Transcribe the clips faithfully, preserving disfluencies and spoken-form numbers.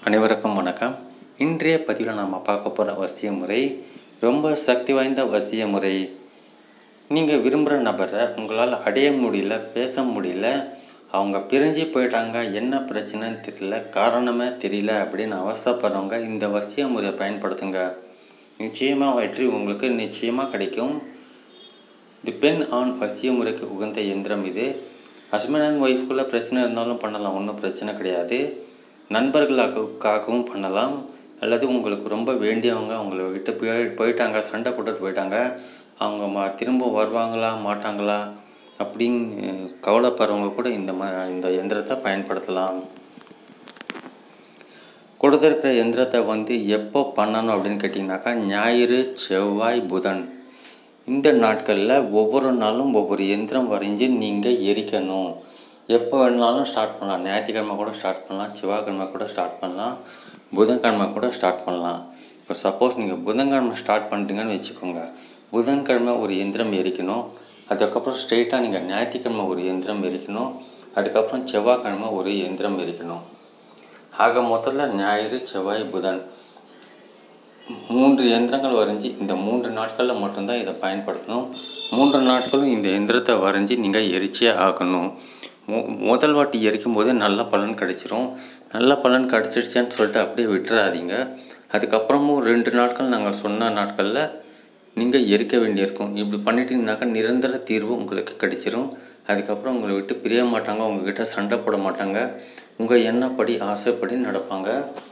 அனைவருக்கும் வணக்கம். இன்றைய பதிவில் நாம் பார்க்க போகிற வசிய முறை ரொம்ப சக்தி வாய்ந்த வசிய முறை. நீங்கள் விரும்புகிற நபரை உங்களால் அடைய முடியல, பேச முடியல, அவங்க பிரிஞ்சு போயிட்டாங்க, என்ன பிரச்சனைன்னு தெரியல, காரணமே தெரியல அப்படின்னு அவசரப்படுறவங்க இந்த வசிய முறையை பயன்படுத்துங்க. நிச்சயமாக வெற்றி உங்களுக்கு நிச்சயமாக கிடைக்கும். இது பெண் ஆண் வசிய முறைக்கு உகந்த எந்திரம். இது ஹஸ்பண்ட் அண்ட் ஒய்ஃப்குள்ளே பிரச்சனை இருந்தாலும் பண்ணலாம், ஒன்றும் பிரச்சனை கிடையாது. நண்பர்களுக்காகவும் பண்ணலாம், அல்லது உங்களுக்கு ரொம்ப வேண்டியவங்க அவங்கள விட்டு போய் போயிட்டாங்க சண்டை போட்டுட்டு போயிட்டாங்க, அவங்க மா திரும்ப வருவாங்களா மாட்டாங்களா அப்படின்னு கவலைப்படுறவங்க கூட இந்த ம இந்த எந்திரத்தை பயன்படுத்தலாம். கொடுத்துருக்கிற எந்திரத்தை வந்து எப்போ பண்ணணும் அப்படின்னு கேட்டிங்கனாக்கா, ஞாயிறு, செவ்வாய், புதன் இந்த நாட்களில் ஒவ்வொரு நாளும் ஒவ்வொரு எந்திரம் வரைஞ்சி நீங்கள் எரிக்கணும். எப்போ வேணுனாலும் ஸ்டார்ட் பண்ணலாம். ஞாயிற்றுக்கிழமை கூட ஸ்டார்ட் பண்ணலாம், செவ்வாய்க்கிழமை கூட ஸ்டார்ட் பண்ணலாம், புதன்கிழமை கூட ஸ்டார்ட் பண்ணலாம். இப்போ சப்போஸ் நீங்கள் புதன்கிழமை ஸ்டார்ட் பண்ணிட்டீங்கன்னு வச்சுக்கோங்க, புதன்கிழமை ஒரு எந்திரம் எரிக்கணும், அதுக்கப்புறம் ஸ்ட்ரெயிட்டாக நீங்கள் ஞாயிற்றுக்கிழமை ஒரு எந்திரம் எரிக்கணும், அதுக்கப்புறம் செவ்வாய்க்கிழமை ஒரு எந்திரம் எரிக்கணும். ஆக மொத்தத்தில் ஞாயிறு, செவ்வாய், புதன் மூன்று எந்திரங்கள் வரைஞ்சி இந்த மூன்று நாட்களில் மட்டும்தான் இதை பயன்படுத்தணும். மூன்று நாட்களும் இந்த எந்திரத்தை வரைஞ்சி நீங்கள் எரிச்சே ஆகணும். மொ முதல் வாட்டி எரிக்கும் போதே நல்ல பலன் கிடச்சிரும். நல்ல பலன் கிடச்சிடுச்சேன்னு சொல்லிட்டு அப்படியே விட்டுறாதீங்க. அதுக்கப்புறமும் ரெண்டு நாட்கள் நாங்கள் சொன்ன நாட்களில் நீங்கள் எரிக்க வேண்டியிருக்கும். இப்படி பண்ணிட்டீங்கன்னாக்கா நிரந்தர தீர்வு உங்களுக்கு கிடைச்சிரும். அதுக்கப்புறம் உங்களை விட்டு பிரிய மாட்டாங்க, உங்கள்கிட்ட சண்டை போட மாட்டாங்க, உங்கள் எண்ணப்படி ஆசைப்படி நடப்பாங்க.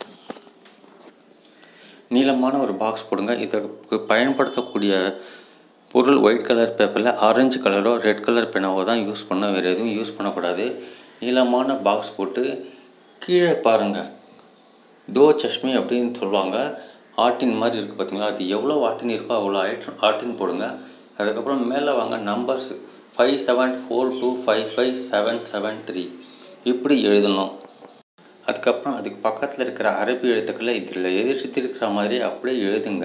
நீளமான ஒரு பாக்ஸ் போடுங்க. இதற்கு பயன்படுத்தக்கூடிய பொருள் ஒயிட் கலர் பேப்பரில் ஆரஞ்சு கலரோ ரெட் கலர் பெனாவோ தான் யூஸ் பண்ண, வேறு எதுவும் யூஸ் பண்ணக்கூடாது. நீளமான பாக்ஸ் போட்டு கீழே பாருங்கள், தோ சஷ்மி அப்படின்னு சொல்லுவாங்க, ஆட்டின் மாதிரி இருக்குது பார்த்தீங்களா, அது எவ்வளோ ஆட்டின் இருக்கோ அவ்வளோ ஆயிட்டு ஆட்டின் போடுங்க. அதுக்கப்புறம் மேலே வாங்க numbers five seven four two five five seven seven three இப்படி எழுதணும். அதுக்கப்புறம் அதுக்கு பக்கத்தில் இருக்கிற அரபி எழுத்துக்களை இதில் எழுதிருக்கிற மாதிரி அப்படியே எழுதுங்க.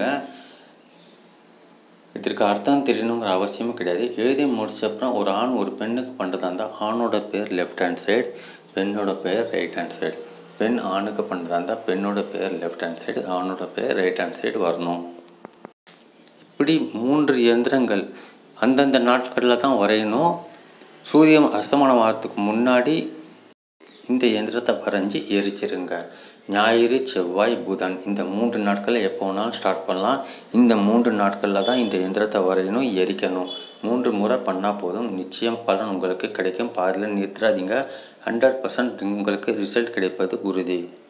இதற்கு அர்த்தம் தெரியணுங்கிற அவசியமும் கிடையாது. எழுதி முடிச்சப்பறம் ஒரு ஆண் ஒரு பெண்ணுக்கு பண்ணுறதா இருந்தால் ஆணோட பேர் லெஃப்ட் ஹேண்ட் சைடு, பெண்ணோட பேர் ரைட் ஹேண்ட் சைடு. பெண் ஆணுக்கு பண்ணுறதா இருந்தால் பெண்ணோட பேர் லெஃப்ட் ஹேண்ட் சைடு, ஆணோட பேர் ரைட் ஹேண்ட் சைடு வரணும். இப்படி மூன்று எந்திரங்கள் அந்தந்த நாட்களில் தான் வரையணும். சூரியன் அஸ்தமனம் ஆகிறதுக்கு முன்னாடி இந்த எந்திரத்தை வரைஞ்சி எரிச்சிருங்க. ஞாயிறு, செவ்வாய், புதன் இந்த மூன்று நாட்களில் எப்போ வேணாலும் ஸ்டார்ட் பண்ணலாம். இந்த மூன்று நாட்களில் தான் இந்த எந்திரத்தை வரையணும், எரிக்கணும். மூன்று முறை பண்ணால் போதும், நிச்சயம் பலன் உங்களுக்கு கிடைக்கும். பாதியில் நிறுத்தாதீங்க. ஹண்ட்ரட் பர்சன்ட் உங்களுக்கு ரிசல்ட் கிடைப்பது உறுதி.